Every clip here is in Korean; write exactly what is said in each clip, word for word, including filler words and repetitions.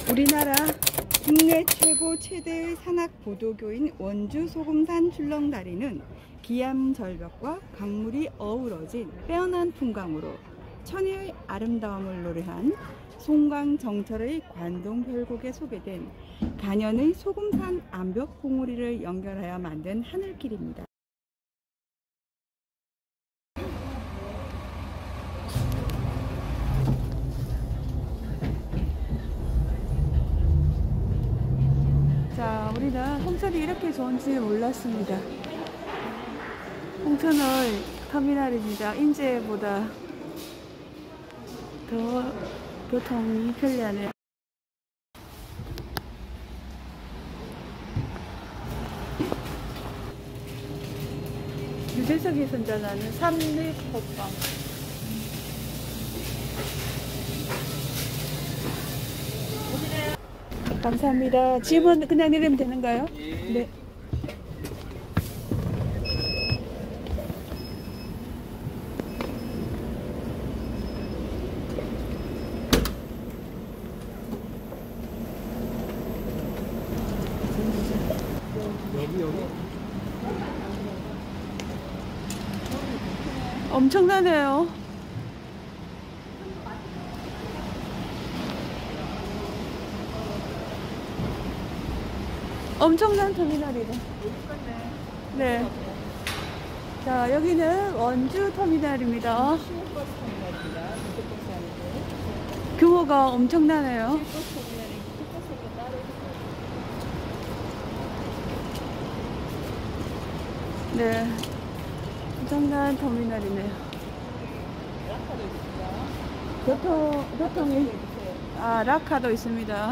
우리나라 국내 최고 최대의 산악 보도교인 원주 소금산 출렁다리는 기암절벽과 강물이 어우러진 빼어난 풍광으로 천혜의 아름다움을 노래한 송광정철의 관동별곡에 소개된 간현의 소금산 암벽 봉우리를 연결하여 만든 하늘길입니다. 자, 우리는 홍천이 이렇게 좋은지 몰랐습니다. 홍천의 터미널입니다. 인제보다 더 교통이 편리하네요. 유재석이 선전하는 삼립호빵. 감사합니다. 짐은 그냥 내리면 되는가요? 네. 여기 여기 엄청나네요. 엄청난 터미널이다. 네. 자, 여기는 원주 터미널입니다. 규모가 엄청나네요. 네. 엄청난 터미널이네요. 교통, 교통이, 아, 라카도 있습니다.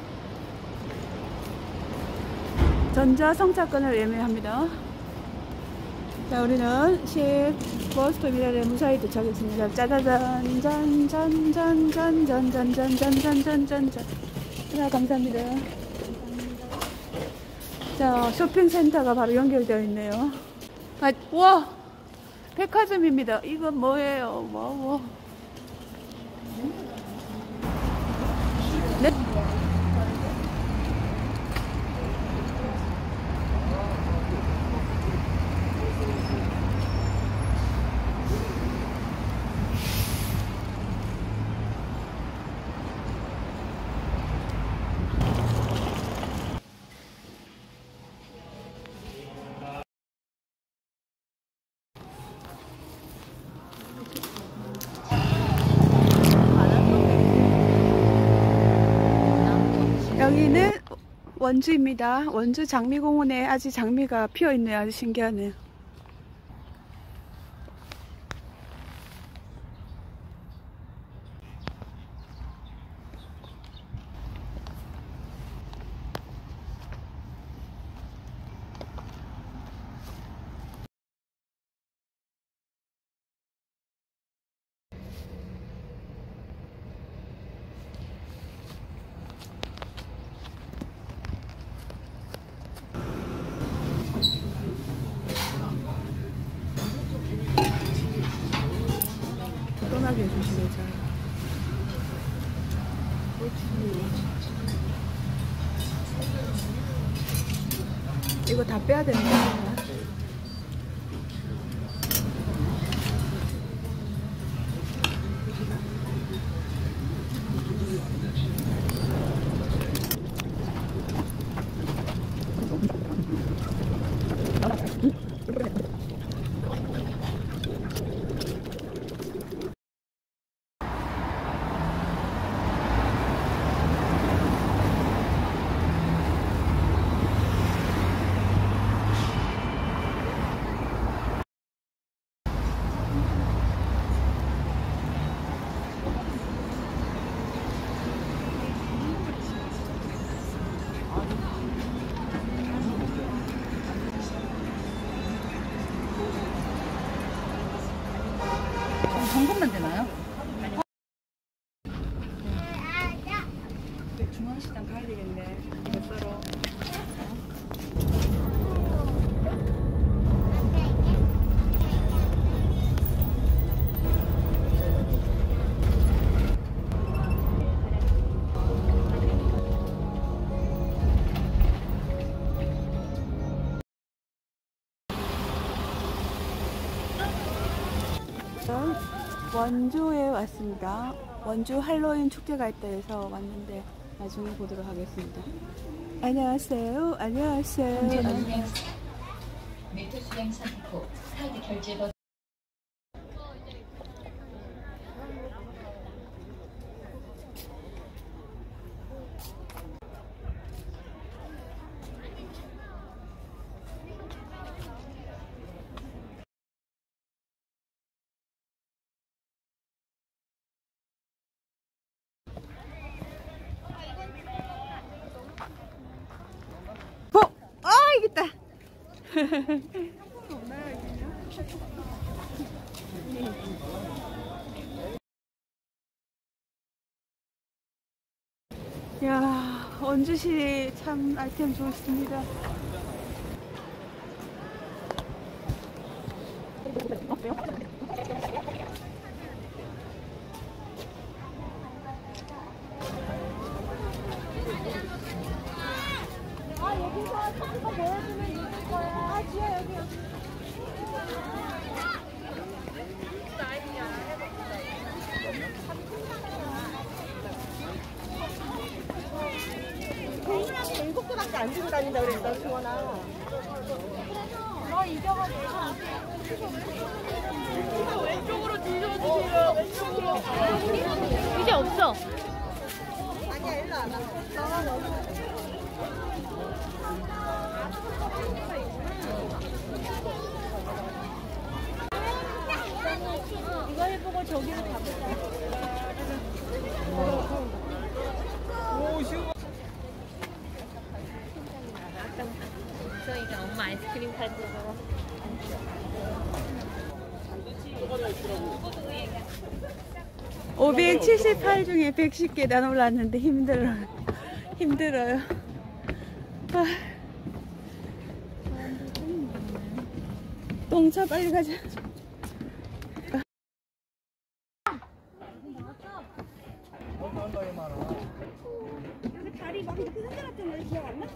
전자성차권을 예매합니다. 자, 우리는 십 버스터미널에 무사히 도착했습니다. 짜자잔, 짠, 짠, 짠, 짠, 짠, 짠, 짠, 짠, 짠, 짠, 짠, 짠. 자, 감사합니다. 자, 쇼핑센터가 바로 연결되어 있네요. 아, 와! 백화점입니다. 이건 뭐예요? 뭐, 뭐. 네? 여기는 원주입니다. 원주 장미공원에 아직 장미가 피어있네요. 아주 신기하네요. 편하게 해주시면 잘. 이거 다 빼야 되는 거야. 현금만 되나요? 중앙시장 가야 되겠네. 이거 썰어. 원주에 왔습니다. 원주 할로윈 축제가 있다 해서 왔는데 나중에 보도록 하겠습니다. 안녕하세요. 안녕하세요. 안녕하세요. 메트 수령 선고 카드 결제 버 어! 아, 이겼다. 야, 원주시 참 아이템 좋습니다. 아, 여기서 사진 거 보여주면 이길 거야. 아, 지아 여기 여기. 개인한테 일곱 개밖에 안 들고 다닌다 그랬어, 수원아. 너 이겨가지고. 왼쪽으로 뒤져주세요. 왼쪽으로. 이제 없어. 아니야, 일로 와봐. 너가 여기. 이거 해보고 저기로 가보자. 오, 쉬워. 저희가 엄마 아이스크림 팔 때도 오백칠십팔 중에 백십 개 다 올랐는데 힘들어. 힘들어요. 아. 똥차 빨리 가자. 여기 다리 막 이렇게 흔들었던 거 기억 안 나?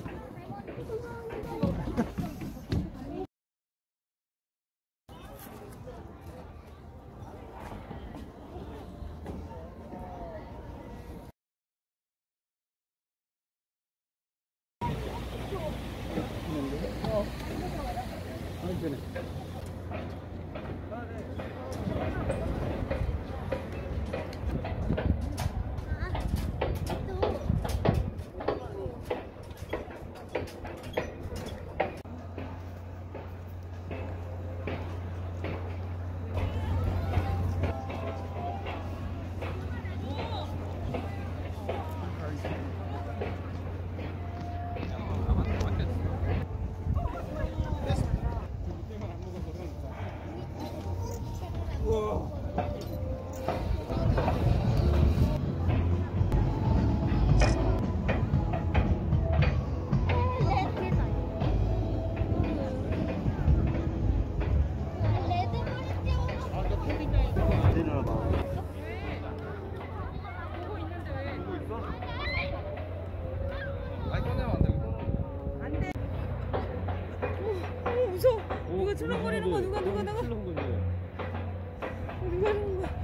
누가 출렁거리는 거 누가 누가 누가 출렁거려. 누가 하는 거야?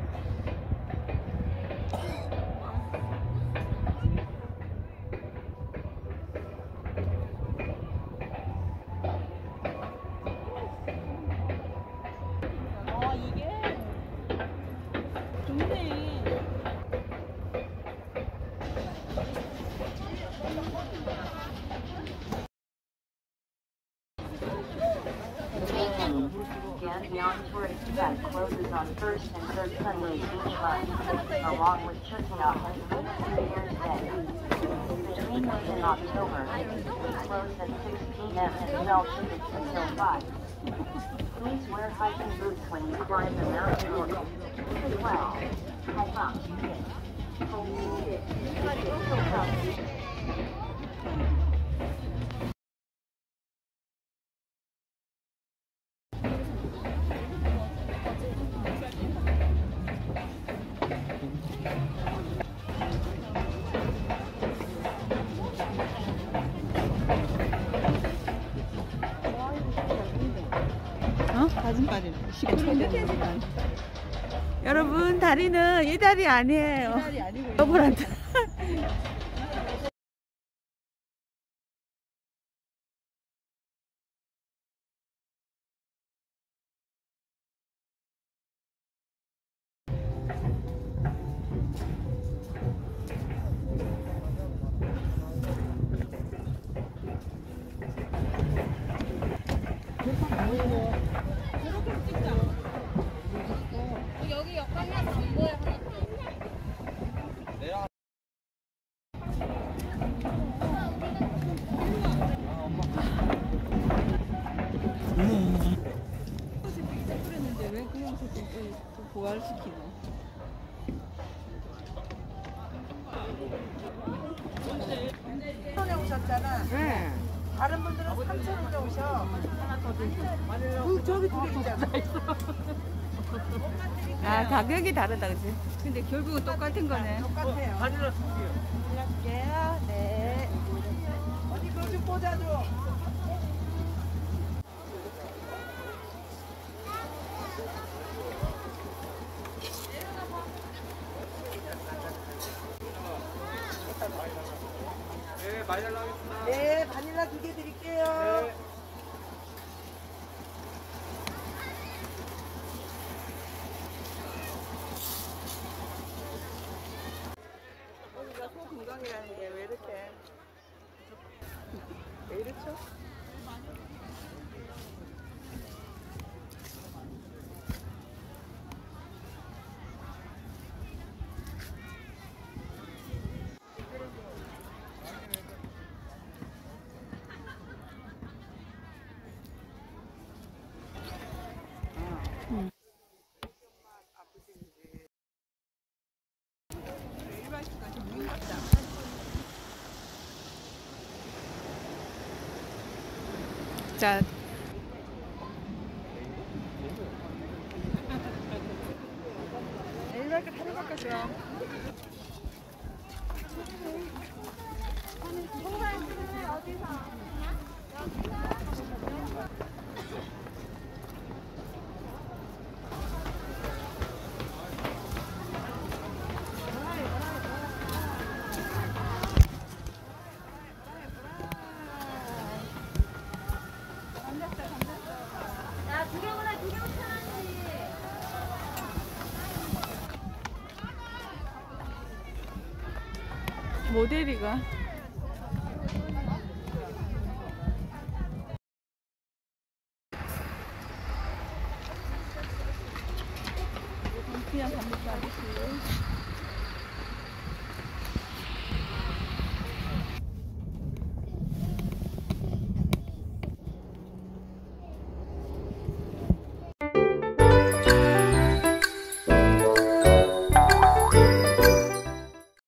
아, 이게 좋네. Again, Beyond Tourist Tech closes on first and third Sundays each month, along with Chutney New Year's Day. Between May and October, we close at six p m and sell tickets until five. Please wear hiking boots when you climb the mountain or as well. Hike up. 어? 가지 오른발이네. 시계 쳐야 되는 여러분 다리는 이 다리 아니에요. 다리 아니고 여러분한테. 여기 옆방향 안 보여 하나. 뿌렸는데 왜 그 형식 또 부활시키노? 천에 오셨잖아. 네. 다른 분들은 삼천 원에 오셔. 하나 더 드세요. 그 저기 두 개 있잖아. 아 가격이 다르다 그치? 근데 결국은 똑같은 거네. 똑같아요. 바닐라 줄게요. 할게요. 네. 어디 그거 좀 꽂아줘. 네, 바닐라 하겠습니다. 네, 바닐라 두 개 드릴게요. 네. 우리가 소 건강이라는 게 왜 이렇게 왜 이렇죠? 자 이렇게 하는 것 같아요. 모델이가 그냥 감독도 아저씨